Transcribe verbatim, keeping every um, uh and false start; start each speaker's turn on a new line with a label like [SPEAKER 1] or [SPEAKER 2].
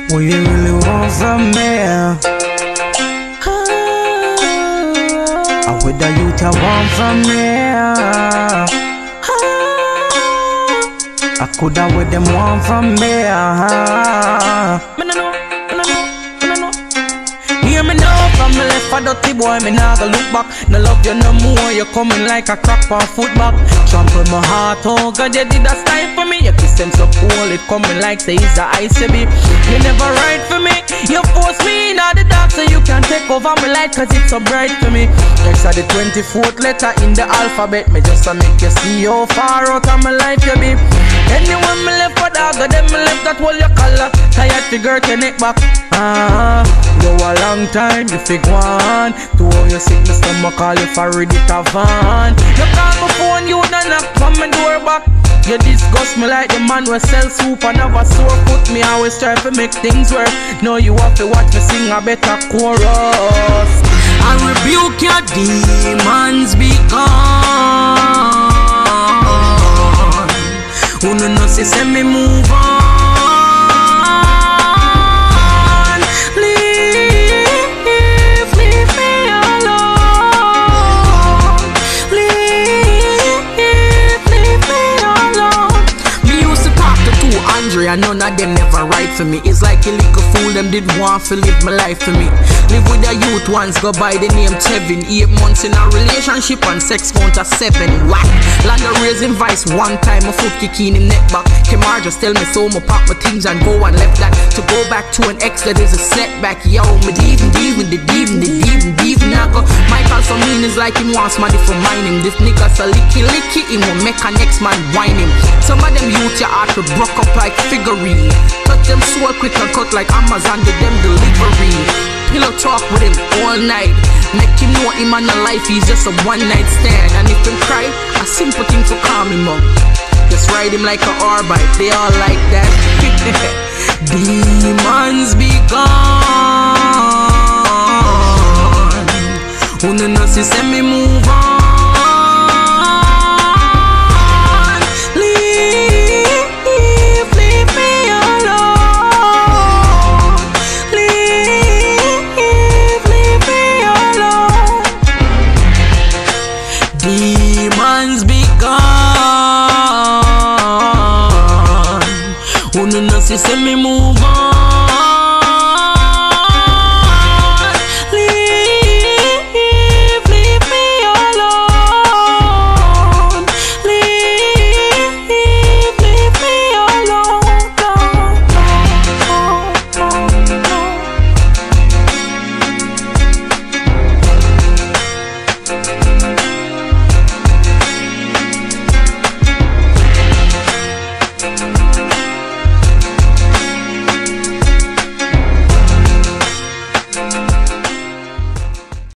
[SPEAKER 1] What you really want from me? What the youth you want from me? I coulda what them want from me. Me no know, me no know, me no know. Hear me now from me left a dirty boy, me nah go look back. No love you no more, you coming like a crack on foot back. Trample my heart, oh God, you did a style for me. You kiss them so cool, it coming like say it's a ice baby. You never ride for me, you force me in the dark so you can take over my light cause it's so bright for me. Next are the twenty-fourth letter in the alphabet, me just to make you see how far out of my life you be. Anyone me left for dog, them me left that whole your color. Tired figure to neck back. Ah, go a long time, you fig one. To all your sickness, stomach call you for ready to van. You call my phone, you done knock on my door back. You disgust me like the man who sell soup and have a sore foot. Me always try to make things work. Now you have to watch me sing a better chorus. I rebuke your demons, be gone. Who no know say send me move on. Leave, leave me alone. Leave, leave me alone. Me used to talk to two Andre and none of them never right for me. It's like a little fool, them did want to live my life for me. Live with the youth ones, go by the name Tevin. Eight months in a relationship and sex count of seven. Whack, land of raising vice one time, a foot kick in him neck back. Kemar just tell me so, me pack my things and go and left that. To go back to an ex that is a setback. Yo, me even, even, the even, the even, even Naka. Michael for me is like him wants money for mine him. This nigga's a licky licky, him will make a next man whine him. Some of them youth your heart will broke up like figurine. Touch them so quick and cut like Amazon, did them delivery. Pillow talk with him all night. Make him know him and the life, he's just a one night stand. And if him cry, a simple thing to calm him up. Just ride him like a orbite, they all like that. Demons be gone. Who no know see send me move on. Demons be gone. Who no know say send me move on.